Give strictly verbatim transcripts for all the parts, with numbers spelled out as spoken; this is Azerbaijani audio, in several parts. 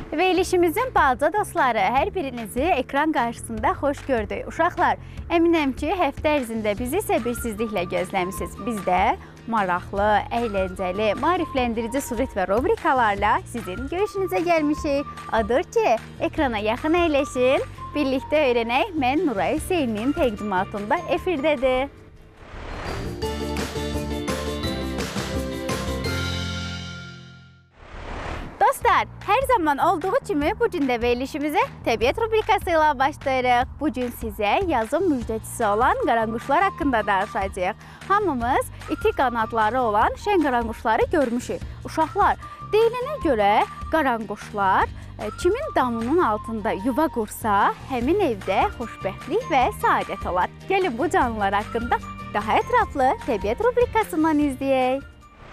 Verilişimizin balaca dostları, hər birinizi ekran qarşısında xoş gördük. Uşaqlar, əminəm ki, həftə ərzində bizi səbirsizliklə gözləmişsiniz. Biz də maraqlı, əyləncəli, maarifləndirici sujet və rubrikalarla sizin görüşünüzə gəlmişik. Adır ki, ekrana yaxın əyləşin, birlikdə öyrənək. Mən Nuray Hüseynin təqdimatında efirdədir. Dostlar, hər zaman olduğu kimi bu gün də verilişimizə təbiət rubrikası ilə başlayırıq. Bu gün sizə yazın müjdəçisi olan qaranquşlar haqqında danışacağıq. Hamımız iti qanadları olan şən qaranquşları görmüşük. Uşaqlar, deyilənə görə qaranquşlar kimin damının altında yuva qursa, həmin evdə xoşbəxtlik və saadət olar. Gəlin bu canlılar haqqında daha ətraflı təbiət rubrikasından izləyək.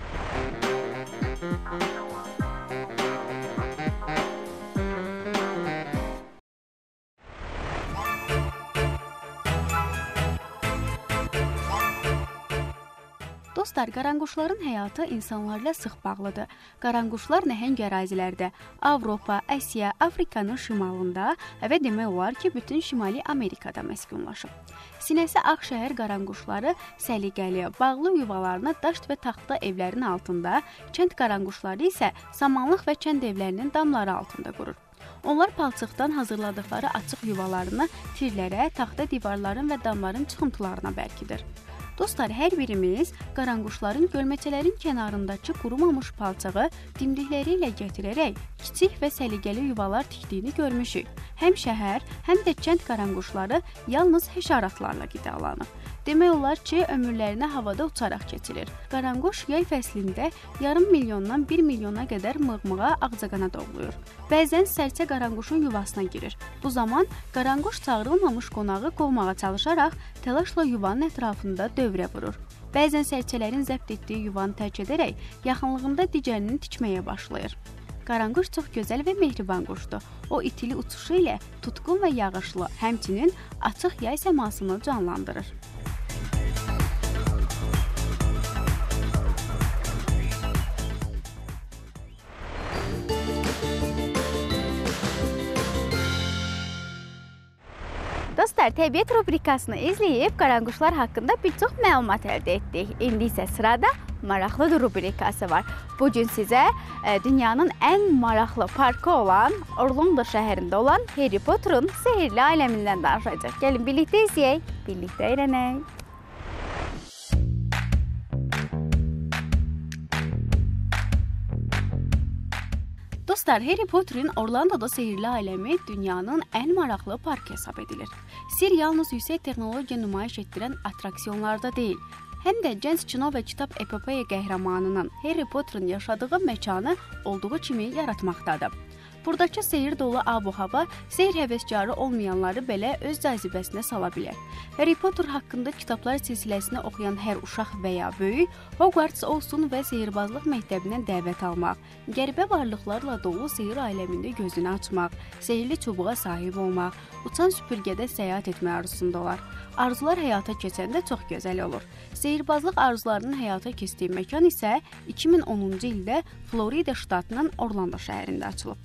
Dostlar, qaranquşların həyatı insanlarla sıx bağlıdır. Qaranquşlar nəhəng ərazilərdə Avropa, Asiya, Afrikanın şimalında və demək olar ki, bütün Şimali Amerikada məskunlaşıb. Sinəsi ağ şəhər qaranquşları səliqəli, bağlı yuvalarını daş və taxta evlərin altında, kənd qaranquşları isə samanlıq və kənd evlərinin damları altında qurur. Onlar palçıqdan hazırladıqları açıq yuvalarını tirlərə, taxta divarların və damların çıxıntılarına bərkidir. Dostlar, hər birimiz qaranquşların gölməçələrin kənarındakı qurumamış palçığı dimdikləri ilə gətirərək kiçik və səliqəli yuvalar tikdiyini görmüşük. Həm şəhər, həm də kənd qaranquşları yalnız həşəratlarla qidalanır. Demək olar ki, ömürlərini havada uçaraq keçirir. Qaranquş yay fəslində yarım milyondan bir milyona qədər mığmığa ağcaqana doğulur. Bəzən sərçə qaranquşun yuvasına girir. Bu zaman qaranquş çağırılmamış qonağı qovmağa çalışaraq təlaşla yuvanın ətrafında dövrə vurur. Bəzən sərçələrin zəbt etdiyi yuvanı tərk edərək yaxınlığında digərini tikməyə başlayır. Qaranquş çox gözəl və mehriban quşdur. O itili uçuşu ilə tutqun və yağışlı, həmçinin açıq yay səmasını canlandırır. Dostlar, təbiət rubrikasını izləyib qaranquşlar haqqında bir çox məlumat əldə etdik. İndi isə sırada maraqlı rubrikası var. Bu gün sizə e, dünyanın ən maraqlı parkı olan Orlando şəhərində olan Harry Potter'ın sehirli aləmindən danışacaq. Gəlin birlikdə izləyək, birlikdə öyrənək. Dostlar, Harry Potter'ın Orlando'da sehirli aləmi dünyanın ən maraqlı parkı hesab edilir. Sir yalnız yüksək texnologiya nümayiş etdirən atraksiyonlarda deyil, həm də gənc kino və kitab epopeya qəhrəmanının Harry Potter'ın yaşadığı məkanı olduğu kimi yaratmaqdadır. Buradakı sehir dolu ab-hava sehir həvəskarı olmayanları belə öz cazibəsinə sala bilər. Harry Potter haqqında kitablar silsiləsini oxuyan hər uşaq və ya böyük Hogwarts olsun və sehirbazlıq məktəbinə dəvət almaq, qəribə varlıqlarla dolu sehir aləmində gözünü açmaq, sehirli çubuğa sahib olmaq, uçan süpürgədə səyahət etmək arzusunda olar. Arzular həyata keçəndə çox gözəl olur. Sehirbazlıq arzularının həyata keçdiyi məkan isə iki min onuncu ildə Florida ştatının Orlando şəhərində açılıb.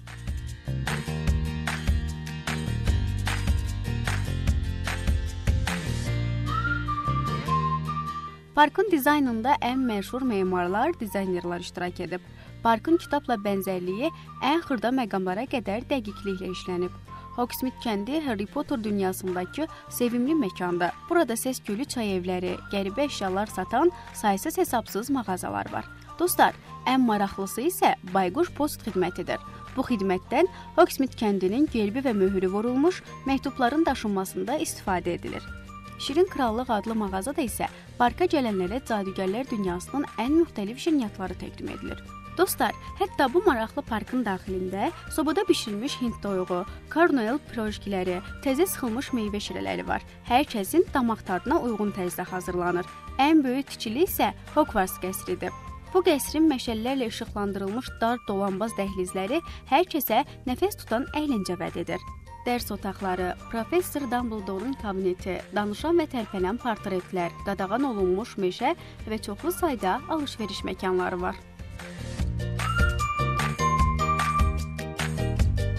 Parkın dizaynında ən məşhur memarlar, dizaynerlər iştirak edib. Parkın kitabla bənzərliyi ən xırda məqamlara qədər dəqiqliklə işlənib. Hogsmeade kəndi Harry Potter dünyasındakı sevimli məkandır. Burada səs-küylü çay evləri, qəribə əşyalar satan saysız hesabsız mağazalar var. Dostlar, ən maraqlısı isə Bayquş Post xidmətidir. Bu xidmətdən Hogsmeade kəndinin gerbi və möhürü vurulmuş məktubların daşınmasında istifadə edilir. Şirin Krallıq adlı mağazada isə parka gələnlərə cadugərlər dünyasının ən müxtəlif şirniyyatları təqdim edilir. Dostlar, hətta bu maraqlı parkın daxilində sobada bişirilmiş hind toyuğu, Cornwall pirojkiləri, təzə sıxılmış meyvə şirələri var. Hər kəsin damaq tadına uyğun tərzdə hazırlanır. Ən böyük tikili isə Hogwarts qəsridir. Bu qəsrin məşəllərlə işıqlandırılmış dar dolanbaz dəhlizləri hər kəsə nəfəs tutan əyləncə vəd edir. Dərs otaqları, Professor Dumbledore'un kabineti, danışan və tərpənən portretlər, qadağan olunmuş meşə və çoxlu sayda alış-veriş məkanları var.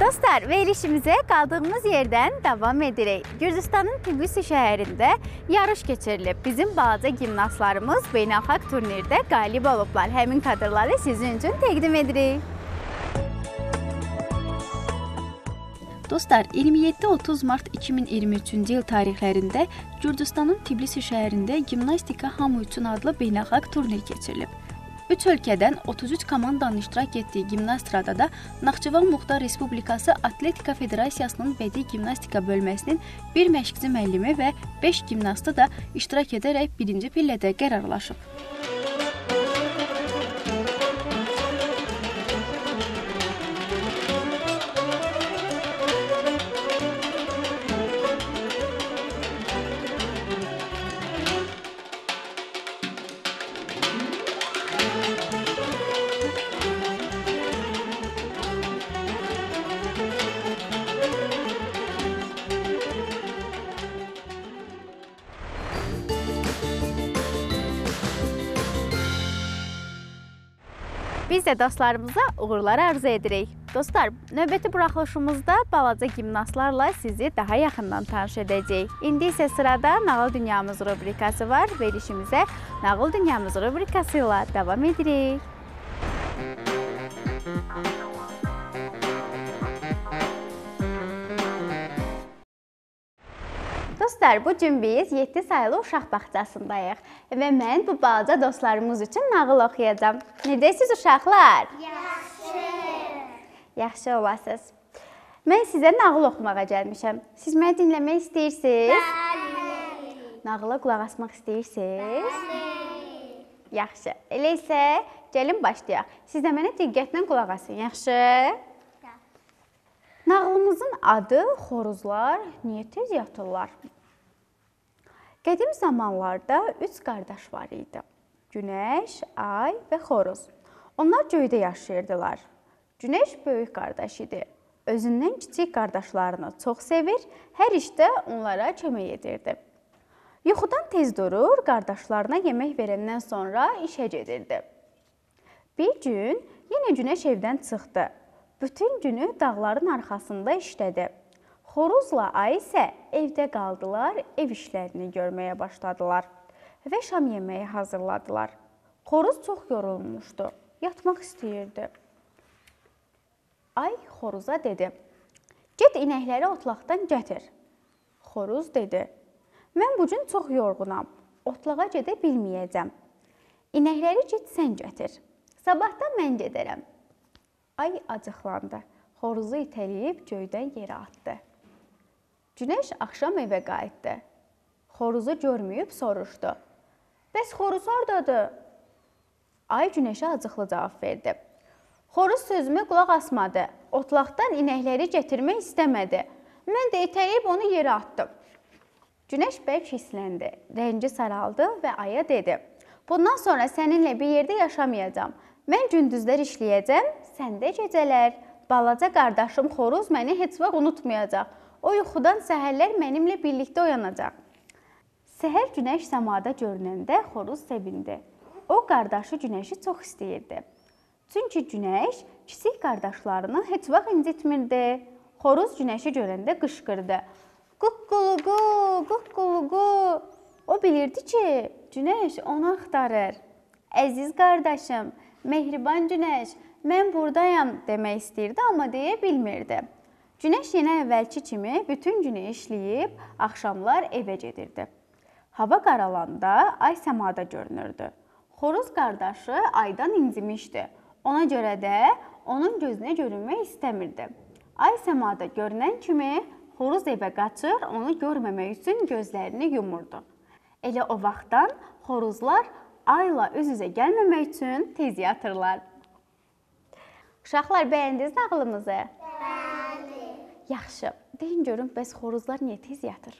Dostlar, verilişimizə qaldığımız yerdən davam edirik. Gürcüstanın Tbilisi şəhərində yarış keçirilib. Bizim balaca gimnastlarımız beynəlxalq turnirdə qalib olublar. Həmin kadrları sizin üçün təqdim edirik. Dostlar, iyirmi yeddi otuz mart iki min iyirmi üçüncü il tarixlərində Gürcüstanın Tbilisi şəhərində Gimnastika Hamı üçün adlı beynəlxalq turnir keçirilib. üç ölkədən otuz üç komandanın iştirak etdiyi gimnastrada Naxçıvan Muxtar Respublikası Atletika Federasiyasının bədii gimnastika bölməsinin bir məşqçi müəllimi və beş gimnastı da iştirak edərək birinci pillədə qərarlaşıb. Biz də dostlarımıza uğurlar arzu edirik. Dostlar, növbəti buraxılışımızda balaca gimnastlarla sizi daha yaxından tanış edəcəyik. İndi isə sırada Nağıl Dünyamız rubrikası var. Verilişimizə Nağıl Dünyamız rubrikası ilə davam edirik. Dostlar, bu gün biz yeddi sayılı uşaq bağçasındayıq və mən bu balaca dostlarımız üçün nağıl oxuyacağam. Necəsiz uşaqlar? Yaxşı. Yaxşı olasınız. Mən sizə nağıl oxumağa gəlmişəm. Siz məni dinləmək istəyirsiniz? Bəli. Nağıla qulaq asmaq istəyirsiniz? Bəli. Yaxşı. Elə isə gəlin başlayaq. Siz də mənə diqqətlə qulaq asın. Yaxşı? Nağılımızın adı Xoruzlar niyə tez yatırlar? Qədim zamanlarda üç qardaş var idi. Günəş, ay və xoruz. Onlar göydə yaşayırdılar. Günəş böyük qardaş idi. Özündən kiçik qardaşlarını çox sevir, hər işdə onlara kömək edirdi. Yuxudan tez durur, qardaşlarına yemək verəndən sonra işə gedirdi. Bir gün yenə Günəş evdən çıxdı. Bütün günü dağların arxasında işlədi. Xoruzla ay isə evdə qaldılar, ev işlərini görməyə başladılar və şam yeməyi hazırladılar. Xoruz çox yorulmuşdu, yatmaq istəyirdi. Ay xoruza dedi, get inəkləri otlaqdan gətir. Xoruz dedi, mən bu gün çox yorğunam, otlağa gedə bilməyəcəm. İnəkləri get sən gətir, sabahdan mən gedərəm. Ay acıqlandı, xoruzu itələyib göydən yerə atdı. Günəş axşam evə qayıtdı. Xoruzu görməyib soruşdu. Bəs xoruz hardadır? Ay Günəşə acıqlı cavab verdi. Xoruz sözümə qulaq asmadı. Otlaqdan inəkləri gətirmək istəmədi. Mən də itələyib onu yerə atdım. Günəş bərk hissləndi, rəngi saraldı və aya dedi. Bundan sonra səninlə bir yerdə yaşamayacağam. Mən gündüzlər işləyəcəm, sən də gecələr. Balaca qardaşım xoruz məni heç vaxt unutmayacaq. O yuxudan səhərlər mənimlə birlikdə oyanacaq. Səhər günəş səmada görünəndə xoruz sevindi. O qardaşı Günəşi çox istəyirdi. Çünki Günəş kiçik qardaşlarını heç vaxt incitmirdi. Xoruz Günəşi görəndə qışqırdı. Quqquluqu, quqquluqu. O bilirdi ki, Günəş onu axtarır. Əziz qardaşım, mehriban Günəş, mən buradayam demək istəyirdi, amma deyə bilmirdi. Günəş yenə əvvəlki kimi bütün günü işləyib, axşamlar evə gedirdi. Hava qaralanda ay səmada görünürdü. Xoruz qardaşı aydan incimişdi. Ona görə də onun gözünə görünmək istəmirdi. Ay səmada görünən kimi xoruz evə qaçır, onu görməmək üçün gözlərini yumurdu. Elə o vaxtdan xoruzlar ayla üz-üzə gəlməmək üçün tez yatırlar. Uşaqlar, bəyəndiniz nağılımızı? Yaxşı. Deyin görün, bəs xoruzlar niyə tez yatır?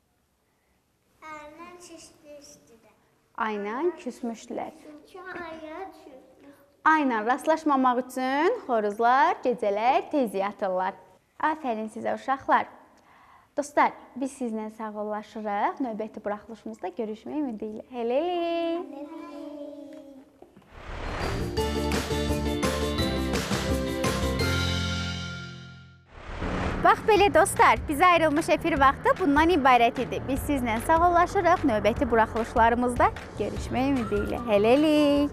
Aynan küsmüşdülər. Aynan küsmüşdülər. Çünki aya küsmüş. Aynan rastlaşmamaq üçün xoruzlar gecələr tez yatırlar. Afərin sizə uşaqlar. Dostlar, biz sizlə sağollaşırıq. Növbəti buraxılışımızda görüşmək ümidi ilə. Hələlik. Bax belə dostlar, bizə ayrılmış efir vaxtı bundan ibarət idi. Biz sizlə sağollaşırıq. Növbəti buraxılışlarımızda görüşmək ümidi ilə. Hələlik.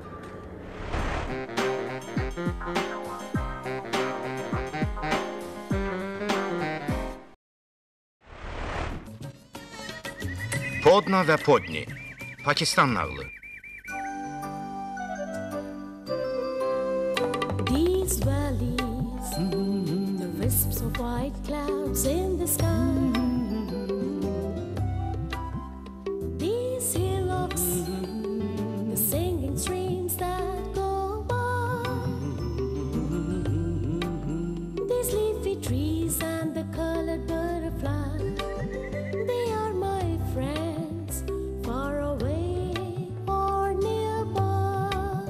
Podna və Podni, Pakistan nağılı. These valleys, the wisps of white clouds in the sky. These hillocks, the singing streams that go by. These leafy trees and the colored butterflies, they are my friends, far away or nearby.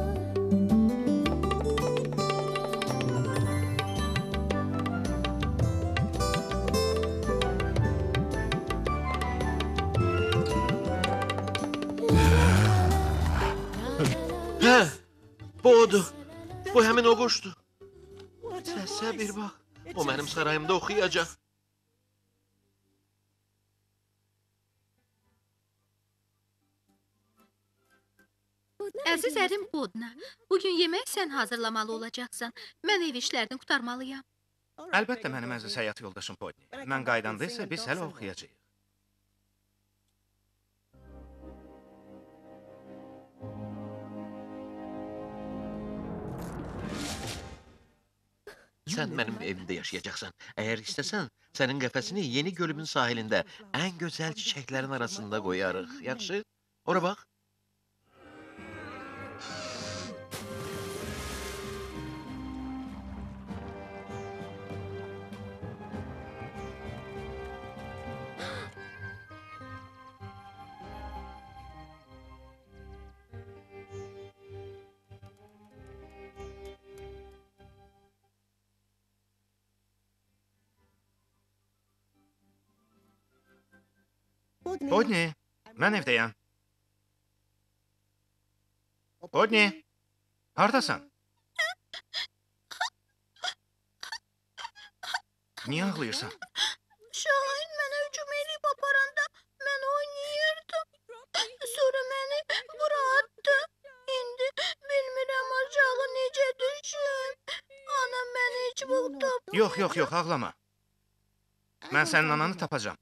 Hə, bu odur. Bu həmin o quşdur. Səsə bir bax. O mənim sarayımda oxuyacaq. Əziz ərim Podna, bugün yemək sən hazırlamalı olacaqsan. Mən ev işlərini qurtarmalıyam. Əlbəttə mənim əziz həyat yoldaşım Podni. Mən qaydanda isə biz hələ oxuyacağıq. Sən mənim evimdə yaşayacaqsan. Əgər istəsən, sənin qəfəsini yeni gölümün sahilində ən gözəl çiçəklərin arasında qoyarıq. Yaxşı? Ora bax. Podni, mən evdəyəm. Podni, haradasan? Niyə ağlayırsan? Şahin mənə hücum edib aparanda mən oynayırdım. Sonra məni bura atdı. İndi bilmirəm aşağı necə düşüm. Anam məni heç vaxt tapmadı. Yox, yox, yox, ağlama. Mən sənin ananı tapacağam.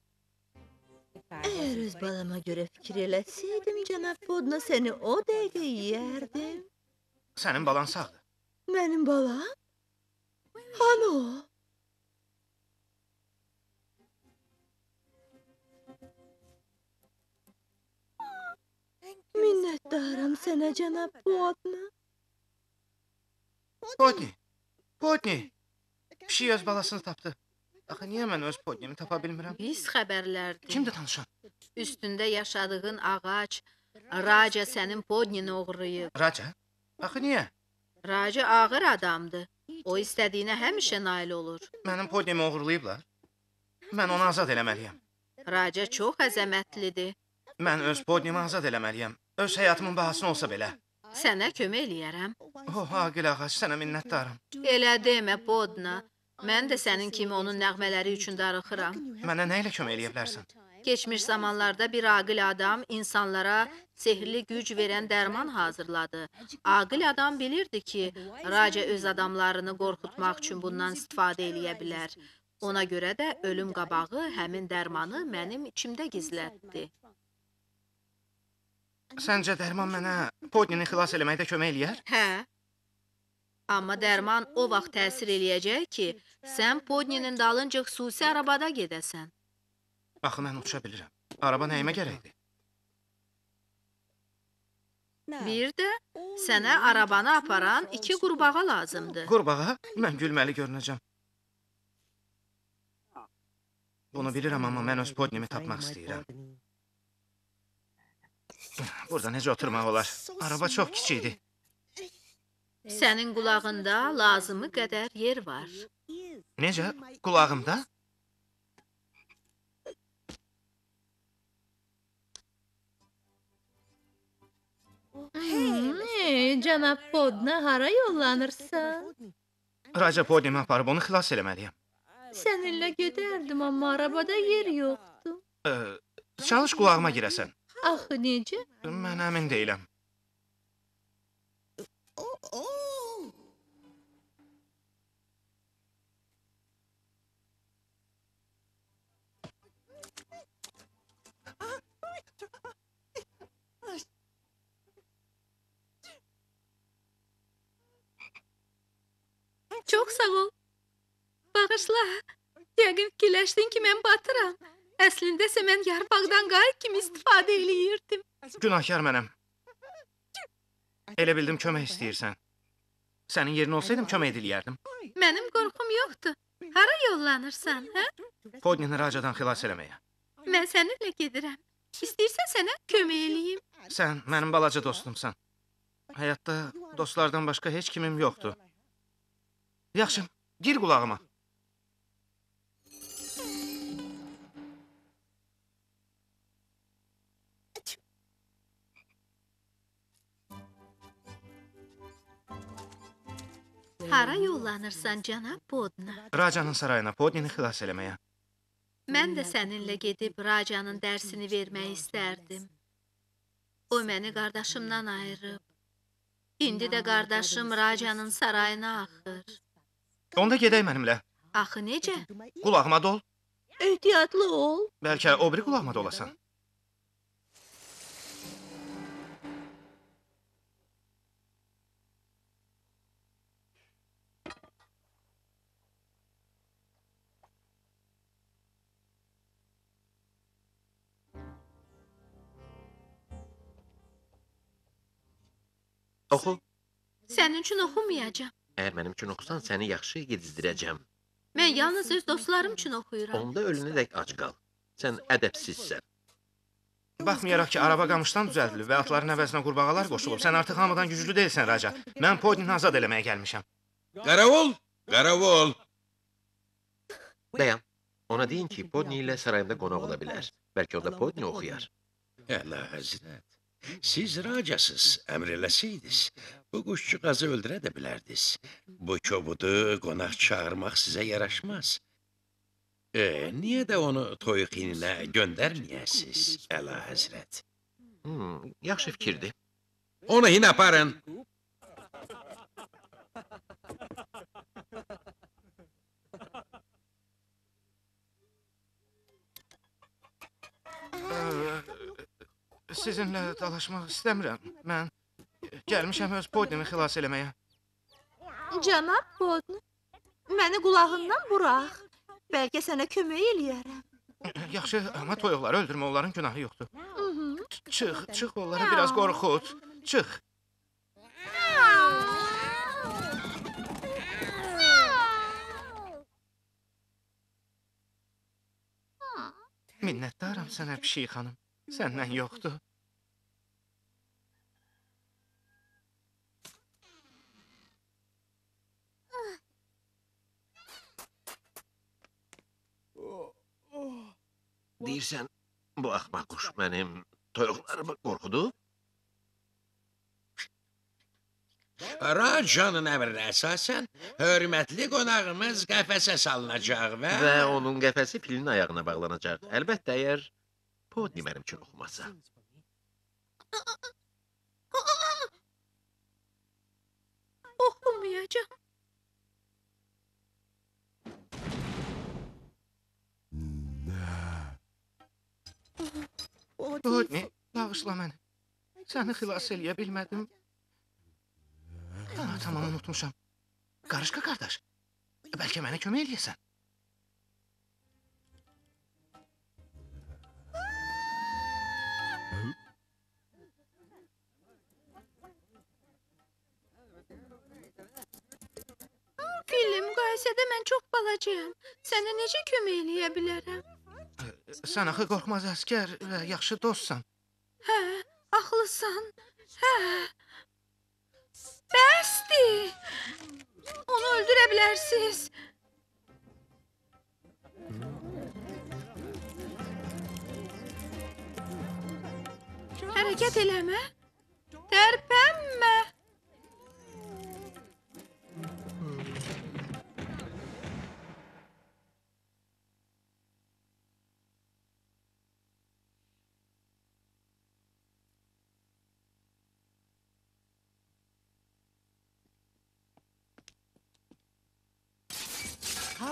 Əgər öz balama görə fikir eləsəydim, cənab Podna səni o dəqiqə yeyərdim. Sənin balan sağdır. Mənim balam? Hanı o? Minnətdaram sənə, cənab Podna. Podni, Podni. Pişik öz balasını tapdı. Axı, niyə mən öz Podnimi tapa bilmirəm? Pis xəbərlərdir. Kimdir tanışan? Üstündə yaşadığın ağac, Raca sənin Podnini oğurlayıb. Raca? Axı, niyə? Raca ağır adamdır. O istədiyinə həmişə nail olur. Mənim Podnimi oğurlayıblar. Mən onu azad eləməliyəm. Raca çox əzəmətlidir. Mən öz Podnimi azad eləməliyəm. Öz həyatımın bahasına olsa belə. Sənə kömək eləyərəm. Oh, Aqil ağac, sənə minnətdaram. Elə demə, Podna. Mən də sənin kimi onun nəğmələri üçün darıxıram. Mənə nə ilə kömək eləyə bilərsən? Keçmiş zamanlarda bir aqil adam insanlara sehirli güc verən dərman hazırladı. Aqil adam bilirdi ki, Raca öz adamlarını qorxutmaq üçün bundan istifadə eləyə bilər. Ona görə də ölüm qabağı həmin dərmanı mənim içimdə gizlətdi. Səncə dərman mənə Podnini xilas eləməkdə kömək eləyər? Hə. Amma dərman o vaxt təsir eləyəcək ki, sən Podninin dalınca xüsusi arabada gedəsən. Axı, mən uça bilirəm. Araba nəyimə gərəkdir? Bir də sənə arabanı aparan iki qurbağa lazımdır. Qurbağa? Mən gülməli görünəcəm. Bunu bilirəm, amma mən öz Podnimi tapmaq istəyirəm. Burada necə oturmaq olar? Araba çox kiçikdir. Sənin qulağında lazımı qədər yer var. Necə? Qulağımda? Hmm, cənab Podna, hara yollanırsan? Raca Podnimi aparıb onu xilas eləməliyəm. Seninle giderdim ama arabada yer yoktu. Ee, çalış qulağıma girəsən. Axı necə? Mən əmin deyiləm. Çox sağ ol. Bağışla. Yəqin fikirləşdin ki, mən batıram. Əslində isə mən yarpaqdan qayıq kimi istifadə eləyirdim. Günahkar mənəm. Elə bildim kömək istəyirsən. Sənin yerin olsaydım kömək ediliyərdim. Mənim qorxum yoxdur. Hara yollanırsan, hə? Podnini Racadan xilas eləməyə. Mən səninlə gedirəm. İstəyirsən sənə kömək eləyim. Sən mənim balaca dostumsan. Həyatda dostlardan başqa heç kimim yoxdur. Yaxşı, gir qulağıma. Hara yollanırsan, cənab Podna? Racanın sarayına Podnini xilas eləməyə. Mən də səninlə gedib Racanın dərsini vermək istərdim. O məni qardaşımdan ayırıb. İndi də qardaşım Racanın sarayına axır. Onda gedək mənimlə. Axı necə? Qulağıma dol. Ehtiyatlı ol. Bəlkə o biri qulağıma dolasan. Oxu. Sənin üçün oxumayacağam. Əgər mənim üçün oxusan, səni yaxşı yedizdirəcəm. Mən yalnız öz dostlarım üçün oxuyuram. Onda ölünə dək ac qal. Sən ədəbsizsən. Baxmayaraq ki, araba qamışdan düzəldilib və atların əvəzinə qurbağalar qoşulub, sən artıq hamıdan güclü deyilsən, Raca. Mən Podnini azad eləməyə gəlmişəm. Qaravol! Qaravol! Dayan. Ona deyin ki, Podni ilə sarayında qonaq ola bilər. Bəlkə o da Podni oxuyar. Əla həzrət, siz racasız, əmr eləsəydiniz, bu quşçuğazı öldürə də bilərdiniz. Bu kobudu qonaq çağırmaq sizə yaraşmaz. E, niyə də onu toyuq ininə göndərməyəsiz, əla həzrət? Hmm, yaxşı fikirdir. Onu hin aparın. Sizinlə dalaşmaq istəmirəm. Mən gəlmişəm öz Podnimi xilas eləməyə. Cənab Podna, məni qulağından burax. Bəlkə sənə kömək eləyərəm. Yaxşı, amma toyuqları öldürmə, onların günahı yoxdur. Hı -hı. Çıx, çıx onları biraz qorxut. Çıx. Minnətdaram sənə pişik xanım. Səndən yoxdur. Deyirsən, bu axmaq quş mənim toyuqlarımı qorxudub? Racanın əmrinə əsasən, hörmətli qonağımız qəfəsə salınacaq və... Və onun qəfəsi filin ayağına bağlanacaq. Əlbəttə, əgər Podni mənim üçün oxumasa. Oxumayacağam. Podni, bağışla məni. Səni xilas eləyə bilmədim. Ha, tamam, unutmuşam. Qarışqa qardaş, bəlkə mənə kömək eləyəsən? Film, müqayisədə mən çox balacayam. Sənə necə kömək eləyə bilərəm? Sən axı qorxmaz əskər və yaxşı dostsan. Hə, axlısan. Hə. Bəsdir. Onu öldürə bilərsiz. Hərəkət eləmə. Tərpənmə.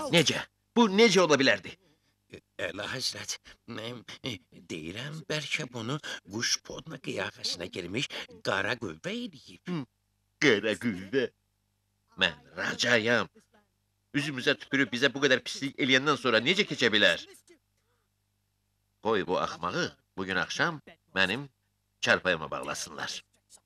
Necə? Bu necə ola bilərdi? Əla həzrət, mən e, deyirəm, bəlkə bunu quş podna qiyafəsinə girmiş qara qüvvə eləyib. Qara qüvvə. Mən racayam. Üzümüzə tüpürüb bizə bu qədər pislik eləyəndən sonra necə keçə bilər? Qoy bu axmağı bugün axşam mənim çarpayıma bağlasınlar.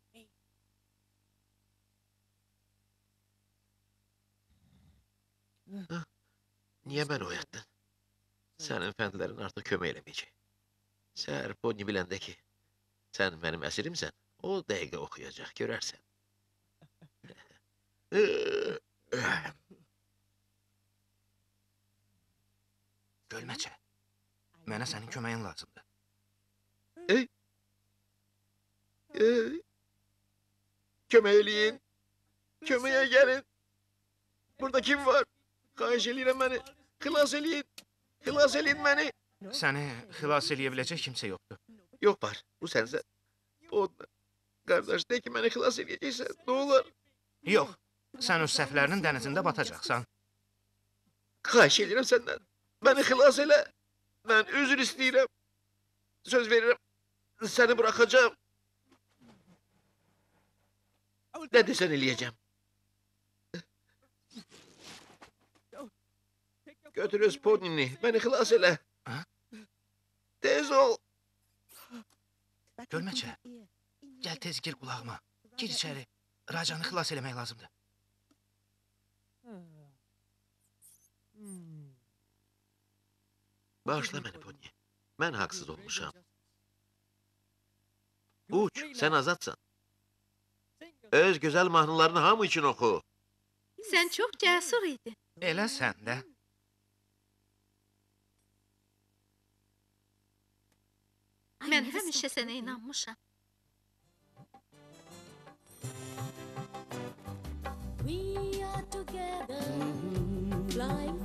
Hah, niyə məni oyatdın? Sənin fəndlərin artıq kömək eləməyəcək. Səhər Ponni biləndə ki, sən məniməsirimsən, o dəqiqə oxuyacaq, görərsən. Gölməçə, mənə sənin köməyin lazımdır. Ey! Ey! Kömək eləyin! Köməyə gəlin! Burada kim var? Xahiş eləyirəm məni! Xilas eləyin! Xilas eləyin məni! Səni xilas eləyə biləcək kimsə yoxdur. Yox var, bu sənsən. Podna. Qardaş, de ki, məni xilas eləyəcəksən, nə olar? Yox, sən öz səhvlərinin dənizində batacaqsan. Xahiş eləyirəm səndən. Məni xilas elə. Mən üzr istəyirəm. Söz verirəm. Səni buraxacağım. Nə desən eləyəcəm. Götür öz Ponnini, məni xilas elə. Ha? Tez ol. Gölməçə, gəl tez gir qulağıma. Gir içəri. Racanı xilas eləmək lazımdır. Bağışla məni, Ponni. Mən haqsız olmuşam. Uç, sən azadsan. Öz gözəl mahnılarını hamı üçün oxu. Sən çox cəsur idin. Elə sən də. Mən həmişə sənə inanmışam. We are together, flying